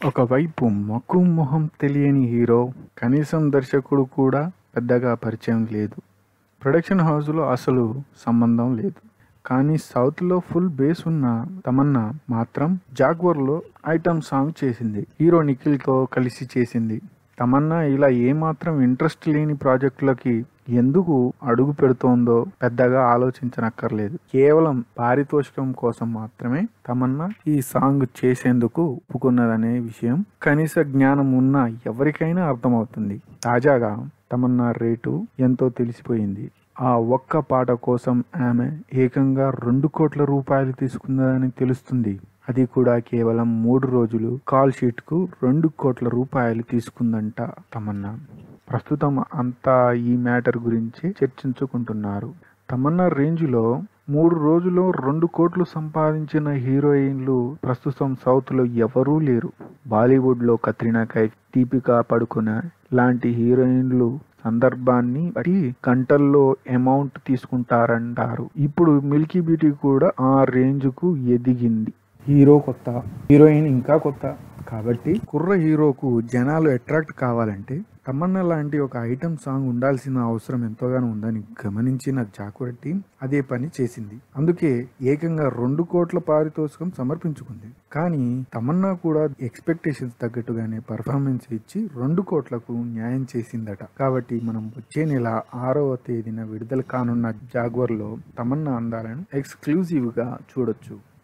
ఒకవైపు మక్కువ మొహం తెలియని హీరో, కనీసం దర్శకుడు కూడా పెద్దగా పరిచయం లేదు. ప్రొడక్షన్ హౌస్లో అసలు సంబంధం లేదు. కానీ సౌత్లో ఫుల్ బేస్ ఉన్న తమన్నా మాత్రం జాగ్వర్లో ఐటమ్ సాంగ్ చేసింది. హీరో నిఖిల్తో కలిసి చేసింది. తమన్నా ఇలా ఏమాత్రం ఇంట్రెస్ట్ లేని ప్రాజెక్టులకి ఎందుకు అడుగు పెడుతోందో పెద్దగా ఆలోచించనక్కర్లేదు. కేవలం పారితోషికం కోసం మాత్రమే తమన్నా ఈ సాంగ్ చేసేందుకు ఒప్పుకున్నదనే విషయం కనీస జ్ఞానం ఉన్న ఎవరికైనా అర్థమవుతుంది. తాజాగా తమన్నా రేటు ఎంతో తెలిసిపోయింది. ఆ ఒక్క పాట కోసం ఆమె ఏకంగా 2 కోట్ల రూపాయలు తీసుకున్నదని తెలుస్తుంది. అది కూడా కేవలం 3 రోజులు కాల్ షీట్ కు 2 కోట్ల రూపాయలు తీసుకుందంట తమన్నా. ప్రస్తుతం అంతా ఈ మ్యాటర్ గురించి చర్చించుకుంటున్నారు. తమన్నా రేంజ్లో 3 రోజుల్లో 2 కోట్లు సంపాదించిన హీరోయిన్లు ప్రస్తుతం సౌత్లో ఎవరూ లేరు. బాలీవుడ్లో కత్రినా కైఫ్, దీపికా పడుకునే లాంటి హీరోయిన్లు సందర్భాన్ని బట్టి గంటల్లో అమౌంట్ తీసుకుంటారంటారు. ఇప్పుడు మిల్కీ బ్యూటీ కూడా ఆ రేంజ్కు ఎదిగింది. హీరో కొత్త, హీరోయిన్ ఇంకా కొత్త. కాబట్టి కుర్ర హీరోకు జనాలు అట్రాక్ట్ కావాలంటే తమన్నా లాంటి ఒక ఐటమ్ సాంగ్ ఉండాల్సిన అవసరం ఎంతోగానో ఉందని గమనించిన జాగ్వార్ టీం అదే పని చేసింది. అందుకే ఏకంగా 2 కోట్ల పారితోషికం సమర్పించుకుంది. కానీ తమన్నా కూడా ఎక్స్పెక్టేషన్స్ తగ్గట్టుగానే పర్ఫార్మెన్స్ ఇచ్చి 2 కోట్లకు న్యాయం చేసిందట. కాబట్టి మనం వచ్చే నెల 6వ తేదీన విడుదల కానున్న జాగ్వార్లో తమన్నా అందాలను ఎక్స్క్లూజివ్గా చూడొచ్చు.